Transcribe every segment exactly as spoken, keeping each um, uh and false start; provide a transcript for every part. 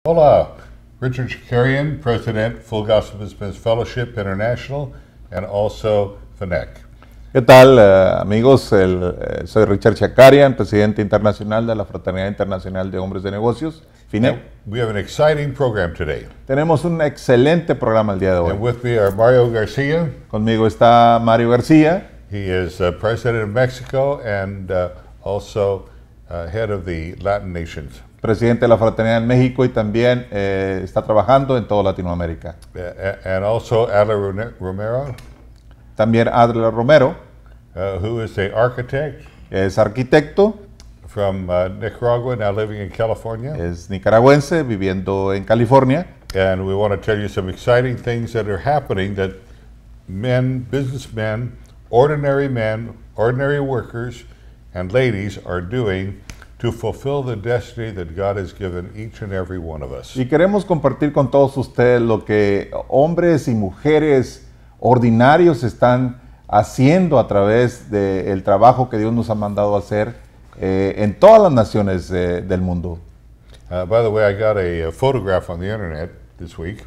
Hola, Richard Shakarian, President, Full Gospel Business Fellowship International, and also F N E C. ¿Qué tal, uh, amigos? El, uh, soy Richard Shakarian, Presidente Internacional de la Fraternidad Internacional de Hombres de Negocios, F N E C. We have an exciting program today. Tenemos un excelente programa el día de hoy. And with me are Mario Garcia. Conmigo está Mario García. He is uh, President of Mexico and uh, also uh, head of the Latin nations. Presidente de la Fraternidad en México y también eh, está trabajando en toda Latinoamérica. Uh, and also Adler Romero. También Adler Romero, uh, who is the architect. Es arquitecto. From uh, Nicaragua, now living in California. Es nicaragüense, viviendo en California. And we want to tell you some exciting things that are happening that men, businessmen, ordinary men, ordinary workers, and ladies are doing to fulfill the destiny that God has given each and every one of us. Y queremos compartir con todos ustedes lo que hombres y mujeres ordinarios están haciendo a través del trabajo que Dios nos ha mandado a hacer eh, en todas las naciones eh, del mundo. Uh, by the way, I got a, a photograph on the internet this week.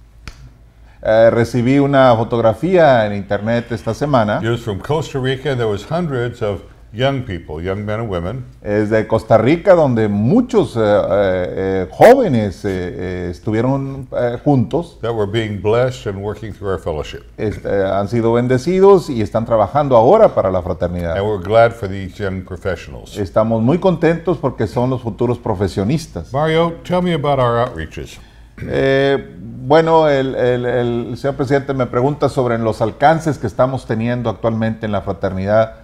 Eh, recibí una fotografía en internet esta semana. It was from Costa Rica. There was hundreds of young people, young men and women. Es de Costa Rica, donde muchos eh, eh, jóvenes eh, eh, estuvieron eh, juntos. That were being blessed and working through our fellowship. Este, han sido bendecidos y están trabajando ahora para la fraternidad. And we're glad for these young professionals. Estamos muy contentos porque son los futuros profesionistas. Mario, tell me about our outreaches. Eh, bueno, el, el, el señor presidente me pregunta sobre los alcances que estamos teniendo actualmente en la fraternidad.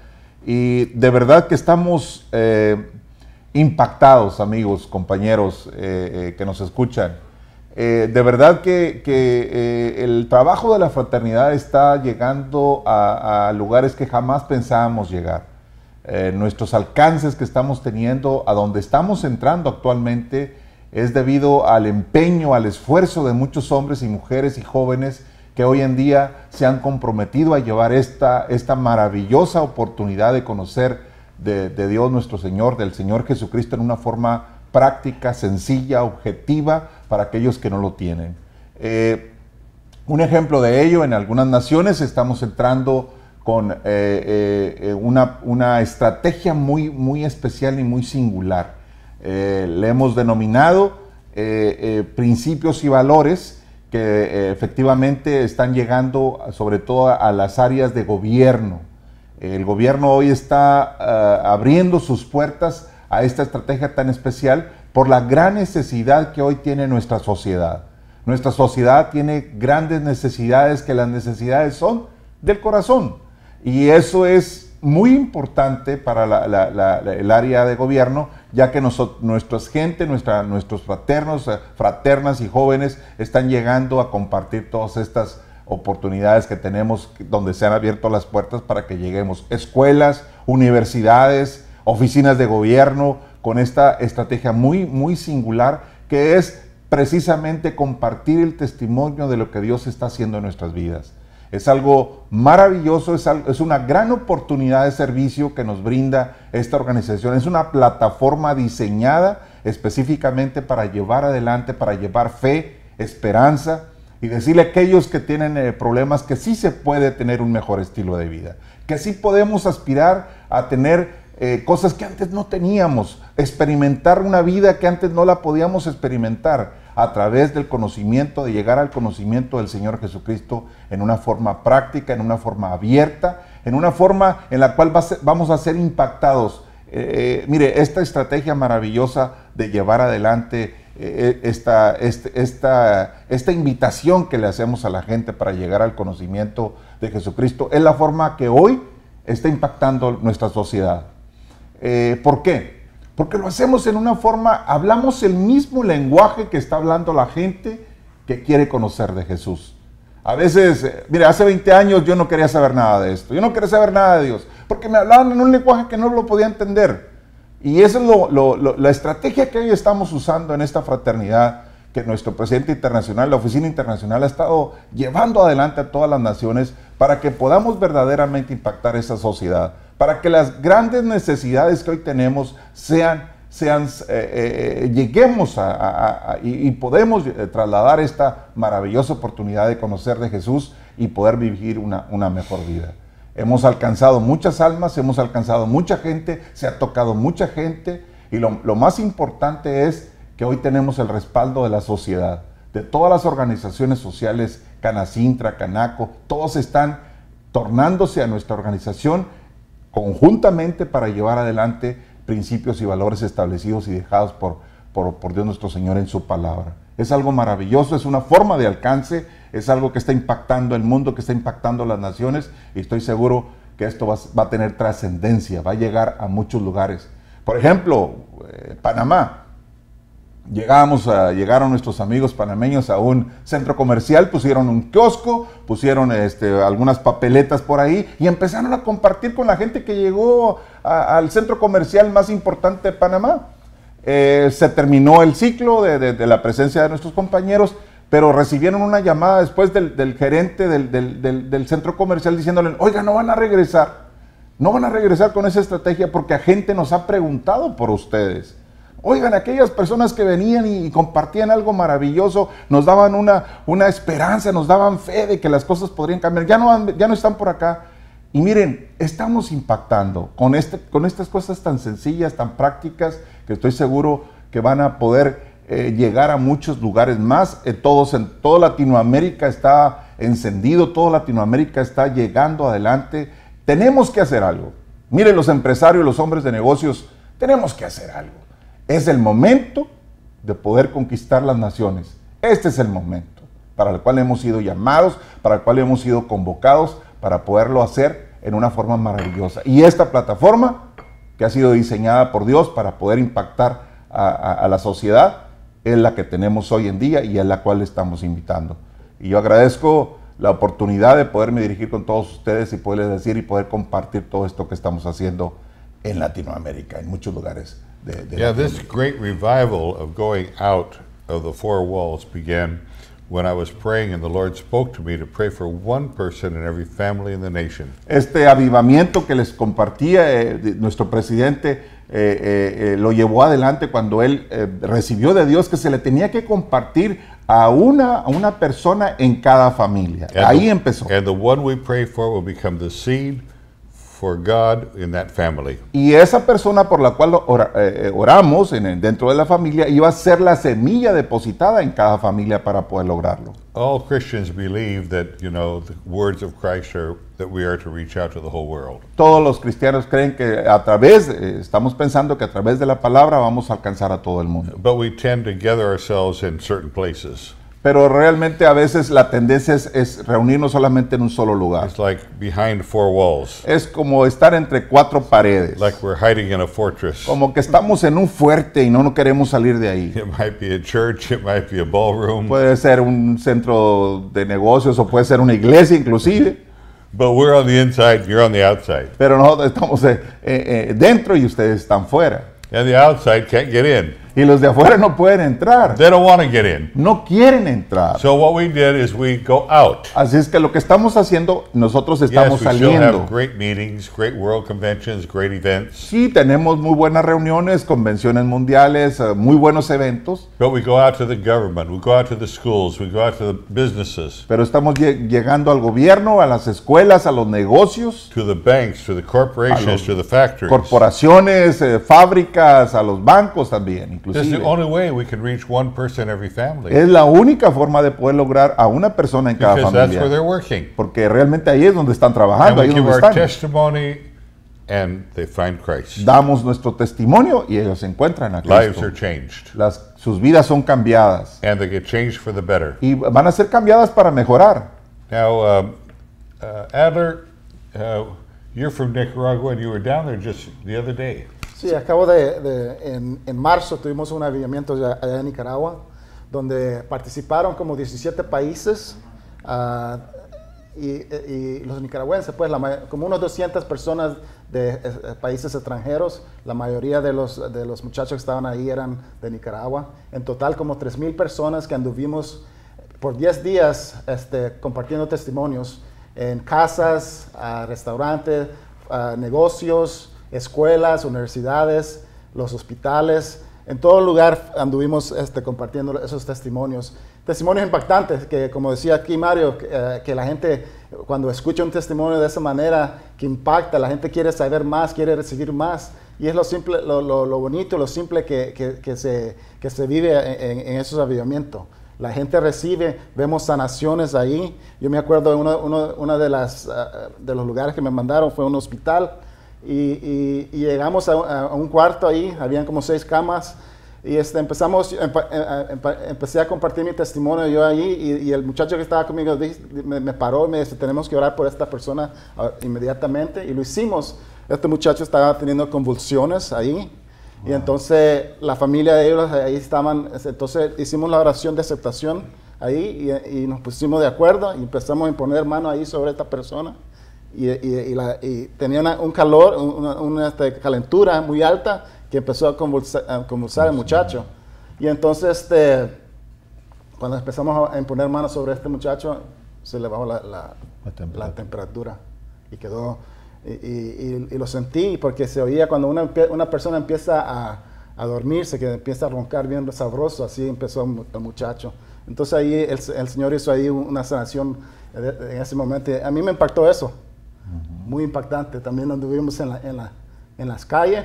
Y de verdad que estamos eh, impactados, amigos, compañeros eh, eh, que nos escuchan. Eh, de verdad que, que eh, el trabajo de la fraternidad está llegando a, a lugares que jamás pensábamos llegar. Eh, nuestros alcances que estamos teniendo, a donde estamos entrando actualmente, es debido al empeño, al esfuerzo de muchos hombres y mujeres y jóvenes que hoy en día se han comprometido a llevar esta, esta maravillosa oportunidad de conocer de, de Dios nuestro Señor, del Señor Jesucristo en una forma práctica, sencilla, objetiva para aquellos que no lo tienen. Eh, un ejemplo de ello, en algunas naciones estamos entrando con eh, eh, una, una estrategia muy, muy especial y muy singular. Eh, le hemos denominado eh, eh, principios y valores que eh, efectivamente están llegando sobre todo a, a las áreas de gobierno. El gobierno hoy está uh, abriendo sus puertas a esta estrategia tan especial por la gran necesidad que hoy tiene nuestra sociedad. Nuestra sociedad tiene grandes necesidades, que las necesidades son del corazón. Y eso es muy importante para la, la, la, la, el área de gobierno, ya que nosotros, nuestra gente, nuestra, nuestros fraternos, fraternas y jóvenes están llegando a compartir todas estas oportunidades que tenemos, donde se han abierto las puertas para que lleguemos. Escuelas, universidades, oficinas de gobierno, con esta estrategia muy, muy singular, que es precisamente compartir el testimonio de lo que Dios está haciendo en nuestras vidas. Es algo maravilloso, es, algo, es una gran oportunidad de servicio que nos brinda esta organización. Es una plataforma diseñada específicamente para llevar adelante, para llevar fe, esperanza y decirle a aquellos que tienen eh, problemas que sí se puede tener un mejor estilo de vida, que sí podemos aspirar a tener eh, cosas que antes no teníamos, experimentar una vida que antes no la podíamos experimentar, a través del conocimiento, de llegar al conocimiento del Señor Jesucristo en una forma práctica, en una forma abierta, en una forma en la cual va a ser, vamos a ser impactados. Eh, mire, esta estrategia maravillosa de llevar adelante eh, esta, este, esta, esta invitación que le hacemos a la gente para llegar al conocimiento de Jesucristo es la forma que hoy está impactando nuestra sociedad. Eh, ¿Por qué? Porque lo hacemos en una forma, hablamos el mismo lenguaje que está hablando la gente que quiere conocer de Jesús. A veces, eh, mire, hace veinte años yo no quería saber nada de esto, yo no quería saber nada de Dios, porque me hablaban en un lenguaje que no lo podía entender. Y esa es lo, lo, lo, la estrategia que hoy estamos usando en esta fraternidad, que nuestro presidente internacional, la oficina internacional, ha estado llevando adelante a todas las naciones para que podamos verdaderamente impactar esa sociedad, para que las grandes necesidades que hoy tenemos sean sean, eh, eh, lleguemos a, a, a y, y podemos eh, trasladar esta maravillosa oportunidad de conocer de Jesús y poder vivir una, una mejor vida. Hemos alcanzado muchas almas, hemos alcanzado mucha gente, se ha tocado mucha gente, y lo, lo más importante es que hoy tenemos el respaldo de la sociedad, de todas las organizaciones sociales, Canacintra, Canaco, todos están tornándose a nuestra organización conjuntamente para llevar adelante principios y valores establecidos y dejados por, por, por Dios nuestro Señor en su palabra. Es algo maravilloso, es una forma de alcance, es algo que está impactando el mundo, que está impactando las naciones, y estoy seguro que esto va, va a tener trascendencia, va a llegar a muchos lugares. Por ejemplo, eh, Panamá. Llegamos a, llegaron nuestros amigos panameños a un centro comercial, pusieron un kiosco, pusieron este, algunas papeletas por ahí y empezaron a compartir con la gente que llegó a, al centro comercial más importante de Panamá. Eh, se terminó el ciclo de, de, de la presencia de nuestros compañeros, pero recibieron una llamada después del, del gerente del, del, del, del centro comercial diciéndole: oiga, no van a regresar, no van a regresar con esa estrategia porque la gente nos ha preguntado por ustedes. Oigan, aquellas personas que venían y compartían algo maravilloso, nos daban una, una esperanza, nos daban fe de que las cosas podrían cambiar, ya no, ya no están por acá. Y miren, estamos impactando con, este, con estas cosas tan sencillas, tan prácticas, que estoy seguro que van a poder eh, llegar a muchos lugares más. Eh, todos, en toda Latinoamérica está encendido, toda Latinoamérica está llegando adelante. Tenemos que hacer algo. Miren, los empresarios, los hombres de negocios, tenemos que hacer algo. Es el momento de poder conquistar las naciones. Este es el momento para el cual hemos sido llamados, para el cual hemos sido convocados, para poderlo hacer en una forma maravillosa. Y esta plataforma, que ha sido diseñada por Dios para poder impactar a, a, a la sociedad, es la que tenemos hoy en día y es la cual estamos invitando. Y yo agradezco la oportunidad de poderme dirigir con todos ustedes y poderles decir y poder compartir todo esto que estamos haciendo en Latinoamérica, en muchos lugares. De, de yeah, this great revival of going out of the four walls began when I was praying and the Lord spoke to me to pray for one person in every family in the nation. Este avivamiento que les compartía eh, de, nuestro presidente eh, eh, eh, lo llevó adelante cuando él eh, recibió de Dios que se le tenía que compartir a una, a una persona en cada familia. And Ahí the, empezó. And the one we pray for will become the seed for God in that family. Y esa persona por la cual ora, eh, oramos en el, dentro de la familia iba a ser la semilla depositada en cada familia para poder lograrlo. All Christians believe that, you know, the words of Christ are that we are to reach out to the whole world. Todos los cristianos creen que a través, eh, estamos pensando que a través de la palabra vamos a alcanzar a todo el mundo. But we tend to gather ourselves in certain places. Pero realmente a veces la tendencia es, es reunirnos solamente en un solo lugar. It's like behind four walls. Es como estar entre cuatro paredes. Like we're hiding in a fortress. Como que estamos en un fuerte y no, no queremos salir de ahí. It might be a church, it might be a ballroom. Puede ser un centro de negocios o puede ser una iglesia inclusive. But we're on the inside, you're on the outside. Pero nosotros estamos eh, eh, dentro y ustedes están fuera. And the outside can't get in. Y los de afuera no pueden entrar. They don't want to get in. No quieren entrar. So what we did is we go out. Así es que lo que estamos haciendo, nosotros estamos Yes, we still saliendo. have great meetings, great world conventions, great events. Sí, tenemos muy buenas reuniones, convenciones mundiales, eh, muy buenos eventos. But we go out to the government, we go out to the schools, we go out to the businesses, Pero estamos lle- llegando al gobierno, a las escuelas, a los negocios, to the banks, to the corporations, to the factories. corporaciones, eh, fábricas, a los bancos también, This is the inclusive. only way we can reach one person every family. Es la única forma de poder lograr a una persona en cada Because that's where they're familia. working. Porque realmente ahí es donde están And trabajando, we ahí es give donde our están. testimony and they find Christ. Damos nuestro testimonio y ellos se encuentran a Lives Cristo. are changed. Las, sus vidas son cambiadas And they get changed for the better. y van a ser cambiadas para mejorar. Now, um, uh, Adler, uh, you're from Nicaragua and you were down there just the other day. Sí, acabo de, de en, en marzo tuvimos un avivamiento allá, allá en Nicaragua, donde participaron como diecisiete países uh, y, y los nicaragüenses, pues la, como unos doscientas personas de eh, países extranjeros, la mayoría de los, de los muchachos que estaban ahí eran de Nicaragua. En total como tres mil personas que anduvimos por diez días este, compartiendo testimonios en casas, uh, restaurantes, uh, negocios, escuelas, universidades, los hospitales, en todo lugar anduvimos este, compartiendo esos testimonios. Testimonios impactantes, que como decía aquí Mario, que, eh, que la gente cuando escucha un testimonio de esa manera, que impacta, la gente quiere saber más, quiere recibir más. Y es lo simple, lo, lo, lo bonito, lo simple que, que, que, se, que se vive en, en esos avivamientos. La gente recibe, vemos sanaciones ahí. Yo me acuerdo de uno, uno, uno de, las, uh, de los lugares que me mandaron, fue un hospital. Y, y, y llegamos a, a un cuarto ahí, habían como seis camas. Y este, empezamos, empe, empe, empecé a compartir mi testimonio yo ahí. Y, y el muchacho que estaba conmigo me, me paró y me dice, tenemos que orar por esta persona uh, inmediatamente. Y lo hicimos. Este muchacho estaba teniendo convulsiones ahí. Wow. Y entonces la familia de ellos ahí estaban, entonces hicimos la oración de aceptación ahí y, y nos pusimos de acuerdo y empezamos a imponer mano ahí sobre esta persona. Y, y, y, la, y tenía una, un calor, una, una este, calentura muy alta que empezó a convulsar, a convulsar el muchacho. Y entonces este, cuando empezamos a imponer mano sobre este muchacho, se le bajó la, la, la, temperatura. la temperatura y quedó... Y, y, y lo sentí porque se oía cuando una, una persona empieza a, a dormirse, que empieza a roncar bien sabroso, así empezó el muchacho. Entonces ahí el, el Señor hizo ahí una sanación en ese momento. A mí me impactó eso, uh-huh. Muy impactante. También anduvimos en, la, en, la, en las calles.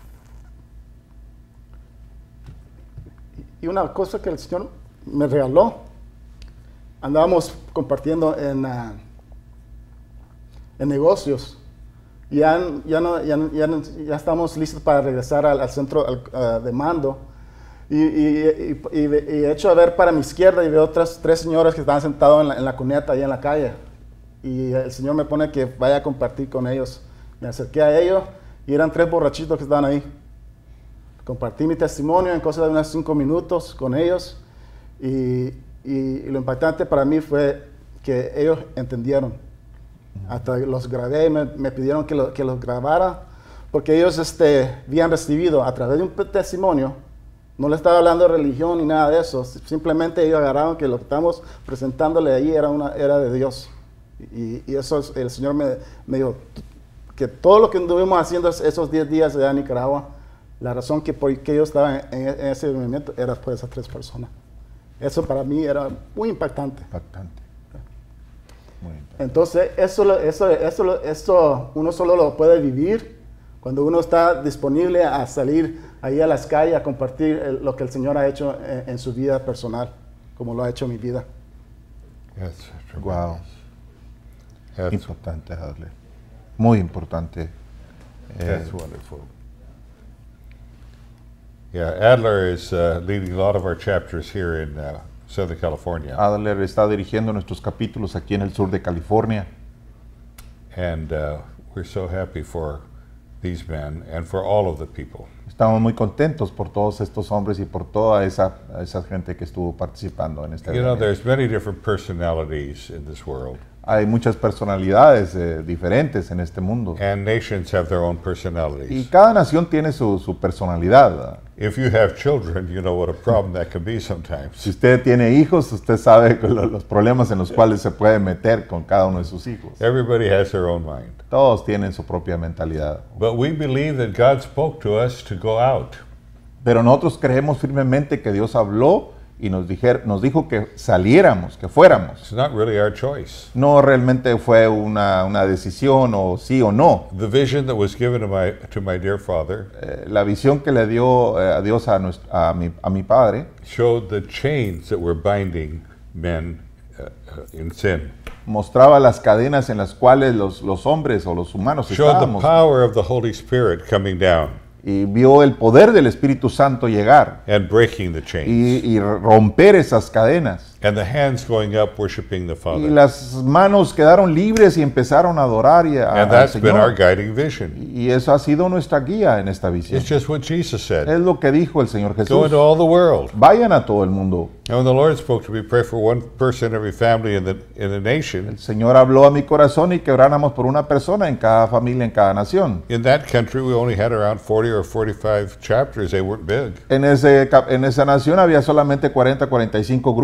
Y una cosa que el Señor me regaló, andábamos compartiendo en, uh, en negocios. Ya, ya, no, ya, ya, ya estamos listos para regresar al, al centro al, uh, de mando. Y, y, y, y, y echo a ver para mi izquierda y veo otras tres señoras que estaban sentadas en la, en la cuneta ahí en la calle. Y el Señor me pone que vaya a compartir con ellos. Me acerqué a ellos y eran tres borrachitos que estaban ahí. Compartí mi testimonio en cosa de unos cinco minutos con ellos. Y, y, y lo impactante para mí fue que ellos entendieron. Hasta los grabé y me, me pidieron que, lo, que los grabara porque ellos este, habían recibido a través de un testimonio, no le estaba hablando de religión ni nada de eso, simplemente ellos agarraron que lo que estamos presentándole ahí era, una, era de Dios. Y, y eso es, el Señor me, me dijo que todo lo que estuvimos haciendo esos diez días allá en Nicaragua, la razón que por qué yo estaba en, en ese movimiento era por esas tres personas. Eso para mí era muy impactante. Impactante. Entonces, eso, eso, eso, eso uno solo lo puede vivir cuando uno está disponible a salir ahí a las calles a compartir el, lo que el Señor ha hecho en, en su vida personal, como lo ha hecho en mi vida. Wow. That's importante, Adler. Muy importante. That's eh, wonderful. Yeah, Adler is uh, leading a lot of our chapters here in uh, Southern California. Adler está dirigiendo nuestros capítulos aquí en el sur de California. And uh, we're so happy for these men and for all of the people. Estamos muy contentos por todos estos hombres y por toda esa, esa gente que estuvo participando en este You know, evento. there's many different personalities in this world. Hay muchas personalidades eh, diferentes en este mundo. And nations have their own personalities. Y cada nación tiene su, su personalidad. If you have children, you know what a problem that can be sometimes. Si usted tiene hijos, usted sabe los problemas en los cuales se puede meter con cada uno de sus hijos. Everybody has their own mind. Todos tienen su propia mentalidad. But we believe that God spoke to us to go out. Pero nosotros creemos firmemente que Dios habló y nos, dijer, nos dijo que saliéramos, que fuéramos. It's not really our choice. No realmente fue una, una decisión o sí o no. The vision that was given to my, to my dear father eh, la visión que le dio eh, a Dios a, nuestro, a, mi, a mi padre showed the chains that were binding men uh, in sin. Mostraba las cadenas en las cuales los, los hombres o los humanos Showed the estábamos. power of the Holy Spirit coming down. Y vio el poder del Espíritu Santo llegar And breaking the chains. y, y romper esas cadenas. And the hands going up worshiping the Y Father. las manos quedaron libres y empezaron a adorar y a, And al that's been our Señor. guiding vision. Y eso ha sido nuestra guía en esta visión. It's just what Jesus said. Es lo que dijo el Señor Go Jesús. into all the world. Vayan a todo el mundo. And when the Lord spoke to me, pray for one person, every family in the in the nation. El Señor habló a mi corazón y que oráramos por una persona en cada familia, en cada nación. In that country, we only had around forty or forty-five chapters. They weren't big. En, ese, cap- en esa nación había solamente cuarenta, cuarenta y cinco grupos.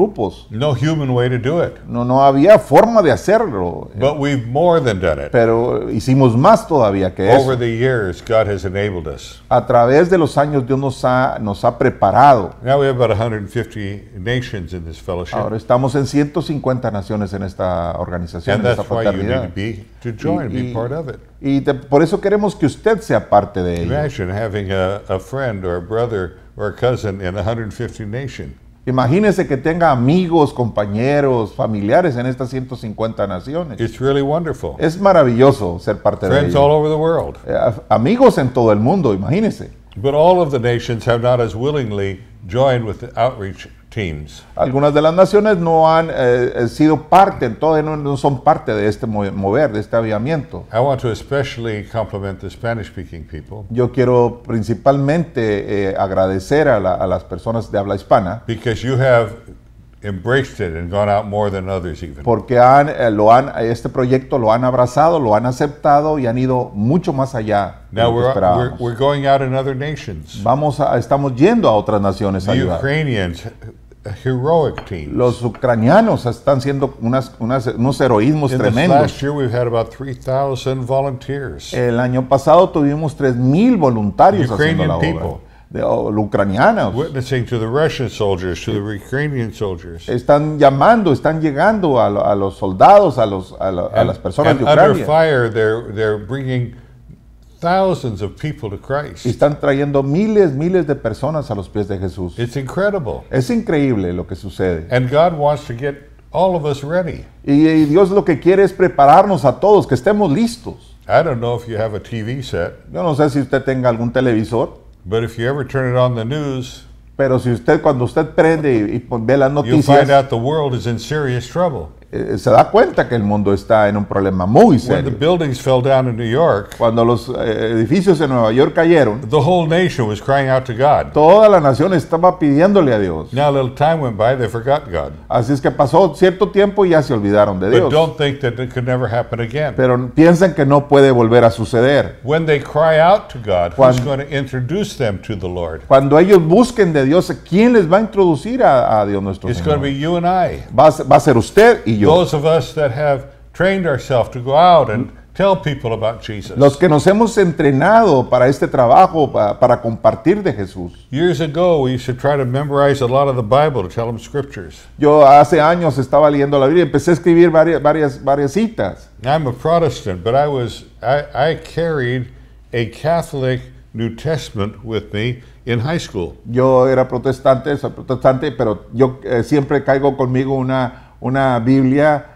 todos. No human way to do it. No, no había forma de hacerlo. But we've more than done it. Pero hicimos más todavía que eso. Over the years, God has enabled us. A través de los años Dios nos ha, nos ha preparado. Now we have about one hundred fifty nations in this fellowship. Ahora estamos en ciento cincuenta naciones en esta organización, And en esta that's why you need to fraternidad. be to join, Y- be part of it. Y te- por eso queremos que usted sea parte de ello. Imagine having a, a friend or a brother or a cousin in one hundred fifty nation. Imagínese que tenga amigos, compañeros, familiares en estas ciento cincuenta naciones. It's really wonderful. Es maravilloso ser parte de Friends all ello. over the world. Eh, Amigos en todo el mundo, imagínese. But all of the nations have not as willingly joined with the outreach teams. Algunas de las naciones no han eh, sido parte, todavía no, no son parte de este mo- mover, de este avivamiento. I want to especially compliment the Spanish-speaking people Yo quiero principalmente eh, agradecer a, la- a las personas de habla hispana because you have embraced it and gone out more than others even. porque han, eh, lo han, este proyecto lo han abrazado, lo han aceptado y han ido mucho más allá de Now lo que we're, we're, esperábamos. we're going out in other nations. Vamos a, estamos yendo a otras naciones a The ayudar. Ukrainians, a heroic team. Los ucranianos están haciendo unas, unas- unos heroísmos In this tremendos. last year, we've had about three thousand volunteers. El año pasado tuvimos tres mil voluntarios haciendo Ukrainian la obra. people. De, o- ucranianos. Witnessing to the Russian soldiers, to the Ukrainian soldiers. Están llamando, están llegando a, lo- a los soldados, a, los, a, la- a las personas and de under Ucrania. fire, they're, they're bringing thousands of people to Y Christ. están trayendo miles, miles de personas a los pies de Jesús. It's incredible. Es increíble lo que sucede. And God wants to get all of us ready. Y, y Dios lo que quiere es prepararnos a todos, que estemos listos. I don't know if you have a T V set, Yo no sé si usted tenga algún televisor, but if you ever turn it on the news, pero si usted, cuando usted prende y, y pon- ve las you'll noticias, find out the world is in serious trouble. eh, se da cuenta que el mundo está en un problema muy When the serio. buildings fell down in New York, Cuando los eh, edificios en Nueva York cayeron, the whole nation was crying out to God. toda la nación estaba pidiéndole a Dios. Now a little time went by, they forgot God. Así es que pasó cierto tiempo y ya se olvidaron de But Dios. don't think that it could never happen again. Pero piensan que no puede volver a suceder. When they cry out to God, who's Cuando- going to introduce them to the Lord? Cuando ellos busquen de Dios, ¿quién les va a introducir a, a Dios nuestro It's going to Señor? be you and I. Va a, ser- va a ser usted y yo. Those of us that have trained ourselves to go out and tell people about Jesus. Los que nos hemos entrenado para este trabajo, pa- para compartir de Jesús. Years ago, we used to try to memorize a lot of the Bible to tell them scriptures. Yo hace años estaba leyendo la Biblia y empecé a escribir varias, varias, varias citas. I'm a Protestant, but I was I, I carried a Catholic New Testament with me in high school. Yo era protestante, soy protestante, pero yo eh, siempre caigo conmigo una, una Biblia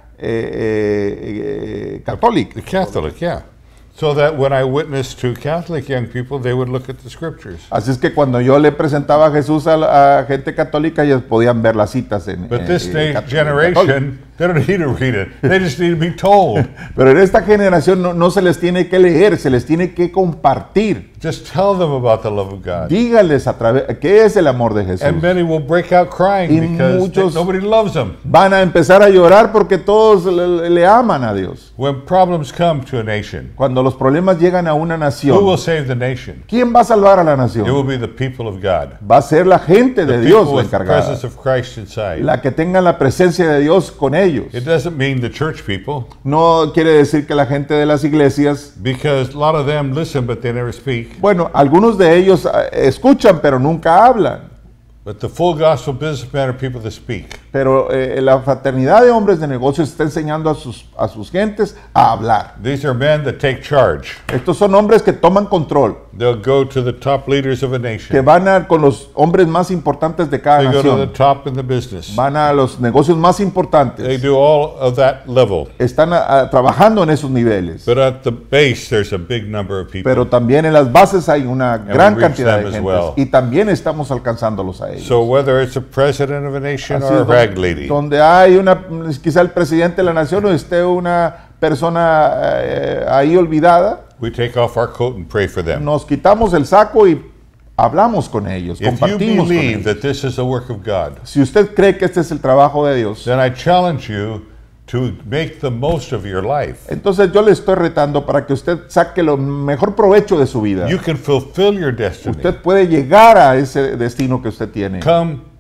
eh, eh, eh, católica. The Catholic, yeah. So that when I witnessed to Catholic young people, they would look at the scriptures. Así es que cuando yo le presentaba a Jesús a, la- a gente católica, ellos podían ver las citas en, But en- this en day cat- generation, they don't need to read it. They just need to be told. Pero en esta generación no, no se les tiene que leer, se les tiene que compartir. Just tell them about the love of God. Dígales a través qué es el amor de Jesús. And many will break out crying Y because they- muchos- nobody loves them. Van a empezar a llorar porque todos le, le aman a Dios. When problems come to a nation, Cuando los problemas llegan a una who will nación, save the nation? ¿quién va a salvar a la It will nación? be the people of God. Va a ser la gente de The Dios people la with the encargada, presence of Christ inside. la que tenga la presencia de Dios con ellos. It doesn't mean the church people, No quiere decir que la gente de las iglesias, because a lot of them listen but they never speak. bueno, algunos de ellos eh, escuchan pero nunca hablan. But the full gospel businessmen are people that speak. Pero eh, la fraternidad de hombres de negocios está enseñando a sus, a sus gentes a hablar. These are men that take charge. Estos son hombres que toman control, They'll go to the top leaders of a que nation. van a, con los hombres más importantes de cada They go to the nación. top in the business. Van a los negocios más They importantes. do all of that level. Están a- a- trabajando en esos niveles. But at the base, there's a big number of people. Pero también en las bases hay una gran we reach cantidad de them as gentes. well. Y también estamos alcanzándolos a ellos. So whether it's a president of a nation Así or a es, rag donde, lady, donde hay una, quizá el presidente de la nación o esté una persona eh, ahí olvidada, we take off our coat and pray for them. nos quitamos el saco y hablamos con ellos, If you compartimos con believe ellos. that this is a work of God, Si usted cree que este es el trabajo de Dios, then I challenge you to make the most of your life. entonces yo le estoy retando para que usted saque lo mejor provecho de su vida. You can fulfill your destiny. Usted puede llegar a ese destino que usted tiene. Come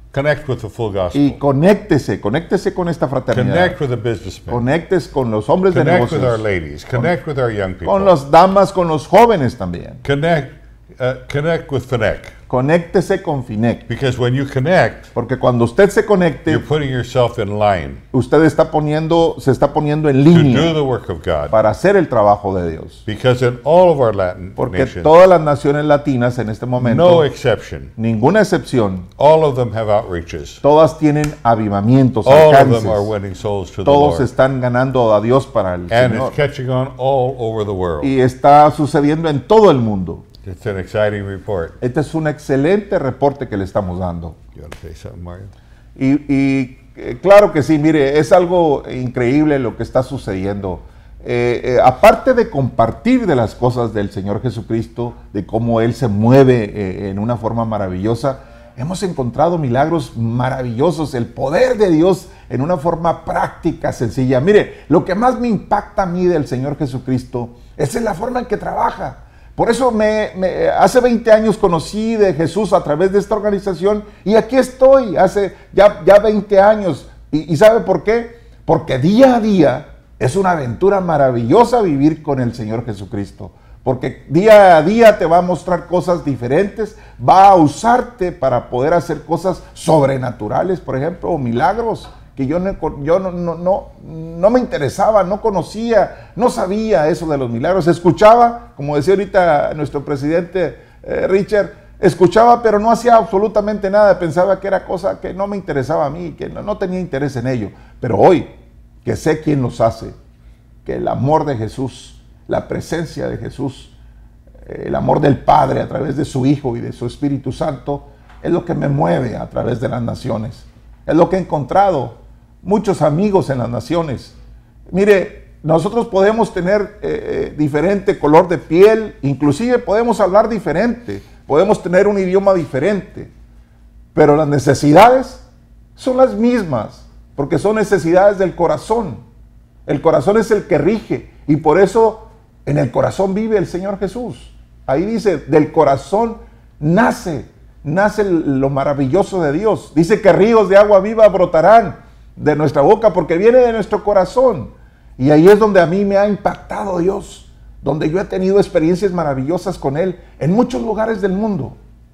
Connect with the full gospel. Y conéctese, conéctese con esta fraternidad. Connect with the businessmen. Conéctese con los hombres de Connect with our negocios. ladies. Connect with our young people. Con las damas, con los jóvenes también. Connect, uh, connect with Finec. Conéctese con Finec. Because when you connect, Porque cuando usted se conecte, you're putting yourself in line usted está poniendo, se está poniendo en to do línea the work of God. para hacer el trabajo de Dios. Because in all of our Latin Porque nations, todas las naciones latinas en este no momento, exception, ninguna excepción, all of them have outreaches. todas tienen avivamientos, All of alcances. them are winning souls to the Todos Lord. están ganando a Dios para el And Señor. it's catching on all over the world. Y está sucediendo en todo el mundo. It's an exciting report. Este es un excelente reporte que le estamos dando. You want to say something, Mario? Y, y, eh, claro que sí, mire, es algo increíble lo que está sucediendo. Eh, eh, aparte de compartir de las cosas del Señor Jesucristo, de cómo Él se mueve eh, en una forma maravillosa, hemos encontrado milagros maravillosos, el poder de Dios en una forma práctica, sencilla. Mire, lo que más me impacta a mí del Señor Jesucristo es en la forma en que trabaja. Por eso me, me, hace veinte años conocí de Jesús a través de esta organización y aquí estoy, hace ya, ya veinte años. ¿Y, ¿Y sabe por qué? Porque día a día es una aventura maravillosa vivir con el Señor Jesucristo. Porque día a día te va a mostrar cosas diferentes, va a usarte para poder hacer cosas sobrenaturales, por ejemplo, o milagros que yo, no, yo no, no, no, no me interesaba, no conocía, no sabía eso de los milagros. Escuchaba, como decía ahorita nuestro presidente eh, Richard, escuchaba pero no hacía absolutamente nada, pensaba que era cosa que no me interesaba a mí, que no, no tenía interés en ello. Pero hoy, que sé quién los hace, que el amor de Jesús, la presencia de Jesús, el amor del Padre a través de su Hijo y de su Espíritu Santo, es lo que me mueve a través de las naciones. Es lo que he encontrado, muchos amigos en las naciones. Mire, nosotros podemos tener eh, diferente color de piel, inclusive podemos hablar diferente, podemos tener un idioma diferente, pero las necesidades son las mismas, porque son necesidades del corazón. El corazón es el que rige y por eso en el corazón vive el Señor Jesús. Ahí dice, del corazón nace, nace lo maravilloso de Dios. Dice que ríos de agua viva brotarán de nuestra boca porque viene de nuestro corazón. Y ahí es donde a mí me ha impactado Dios, donde yo he tenido experiencias maravillosas con Él en muchos lugares del mundo.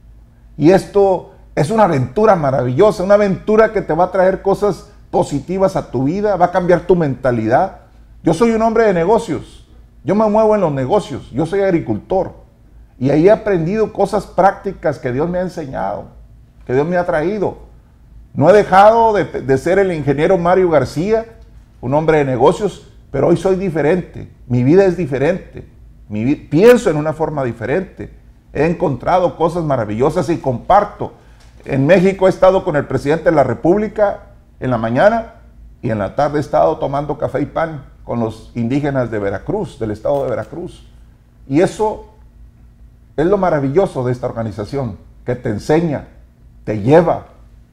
Y esto es una aventura maravillosa, una aventura que te va a traer cosas positivas a tu vida, va a cambiar tu mentalidad. Yo soy un hombre de negocios, yo me muevo en los negocios, yo soy agricultor. Y ahí he aprendido cosas prácticas que Dios me ha enseñado, que Dios me ha traído. No he dejado de, de ser el ingeniero Mario García, un hombre de negocios, pero hoy soy diferente. Mi vida es diferente. Mi vi- pienso en una forma diferente. He encontrado cosas maravillosas y comparto. En México he estado con el presidente de la República en la mañana y en la tarde he estado tomando café y pan con los indígenas de Veracruz, del estado de Veracruz. Y eso es lo maravilloso de esta organización, que te enseña, te lleva,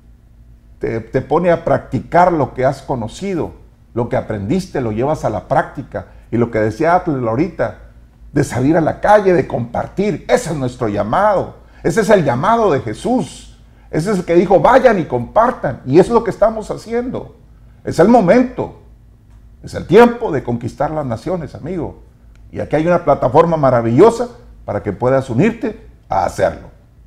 te, te pone a practicar lo que has conocido, lo que aprendiste, lo llevas a la práctica. Y lo que decía Atlas ahorita, de salir a la calle, de compartir, ese es nuestro llamado, ese es el llamado de Jesús, ese es el que dijo, vayan y compartan, y eso es lo que estamos haciendo. Es el momento, es el tiempo de conquistar las naciones, amigo. Y aquí hay una plataforma maravillosa para que puedas unirte a hacerlo.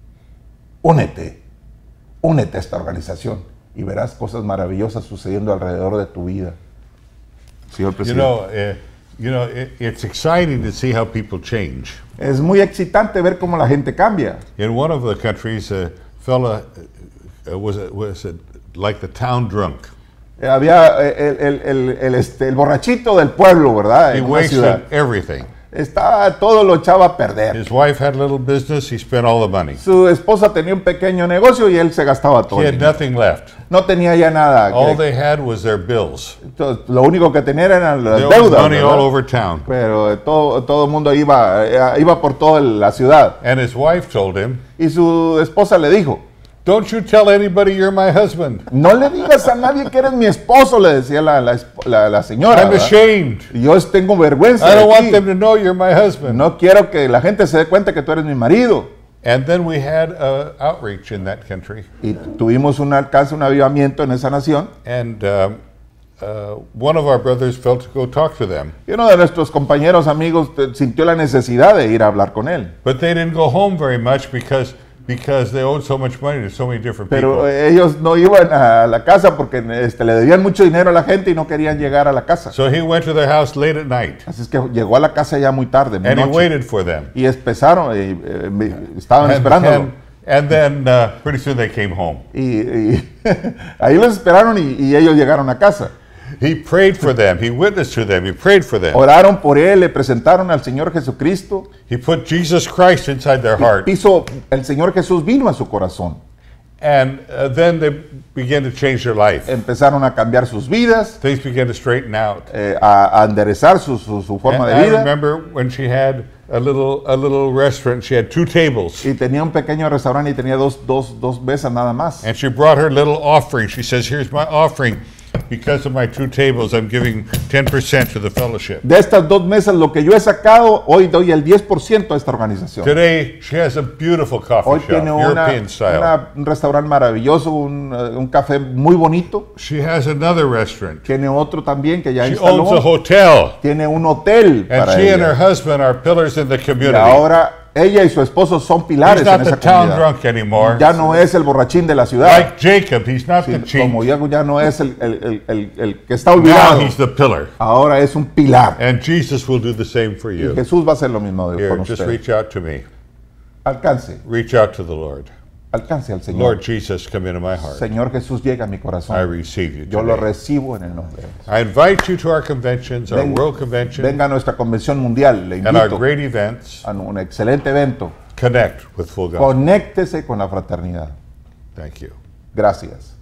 Únete, únete a esta organización y verás cosas maravillosas sucediendo alrededor de tu vida. Señor You presidente. know, uh, you know, it, it's exciting to see how people change. Es muy excitante ver cómo la gente cambia. In one of the countries, a fella uh, was a, was a, like the town drunk. Eh, había eh, el, el, el, el, este, el borrachito del pueblo, ¿verdad? He En una ciudad. wasted everything. Estaba, todo lo echaba a perder. His wife had a little business. He spent all the money. Su esposa tenía un pequeño negocio y él se gastaba todo. He el had dinero. nothing left. No tenía ya nada. All que- they had was their bills. entonces, lo único que tenía eran las There was deudas. money ¿verdad? all over town. Pero eh, todo, todo el mundo iba, eh, iba por toda la ciudad. And his wife told him, Y su esposa le dijo, "Don't you tell anybody you're my husband. no le digas a nadie que eres mi esposo, le decía la, la, esp- la- la señora. I'm ¿verdad? ashamed. Y yo tengo vergüenza I de don't want ti. them to know you're my husband." No quiero que la gente se dé cuenta que tú eres mi marido. And then we had uh, outreach in that country. Y tuvimos un alcance, un avivamiento en esa nación. And um, uh, one of our brothers felt to go talk to them. Y uno de nuestros compañeros amigos eh, sintió la necesidad de ir a hablar con él. But they didn't go home very much because, because they owed so much money to so many different Pero people. eh, ellos no iban a la casa porque este, le debían mucho dinero a la gente y no querían llegar a la casa. So he went to their house late at night. Así es que llegó a la casa ya muy tarde, muy And he noche. waited for them. Y empezaron, y, eh, me- estaban And, esperándolo. and, and then uh, pretty soon they came home. Y, y ahí los esperaron y, y ellos llegaron a casa. He prayed for them. He witnessed to them. He prayed for them. Oraron por él, le presentaron al Señor Jesucristo. He put Jesus Christ inside their heart. Piso, el Señor Jesús vino a su corazón. And uh, then they began to change their life. Empezaron a cambiar sus vidas, Things began to straighten out. eh, a, a enderezar su, su, su forma And de I vida. remember when she had a little a little restaurant. She had two tables, Y tenía un pequeño restaurante y tenía dos, dos, dos mesas nada más. and she brought her little offering. She says, "Here's my offering. Because of my two tables, I'm giving ten percent to the fellowship." De estas dos mesas, lo que yo he sacado, hoy doy el diez por ciento a esta organización. Today, she has a beautiful coffee Hoy shop, tiene una, European style. una- un restaurante maravilloso, un, eh, un café muy bonito. She has another restaurant. Tiene otro también que ya She owns a instaló. hotel, Tiene un hotel and para she and her ella. husband are pillars in the Y community. ahora ella y su esposo son pilares He's en not the esa town comunidad. drunk anymore. Ya no es el borrachín de la ciudad. Like Jacob, he's not Sí, the cheat. como ya, ya no es el, el- el- el- el que está Now olvidado. he's the pillar. Ahora es un pilar. And Jesus will do the same for Y you. Jesús va a hacer lo mismo de- Here, con just usted. reach out to me. Alcance, Reach out to the Lord. alcance al Señor. Lord Jesus, come into my heart. Señor Jesús, llega a mi I corazón. receive you Yo lo today. recibo en el nombre de Jesús. I invite you to our conventions, our Ven- world convention, Venga a nuestra convención mundial. Le and our invito great events. a un excelente evento. Connect with full gospel. Conéctese con la fraternidad. Thank you. Gracias.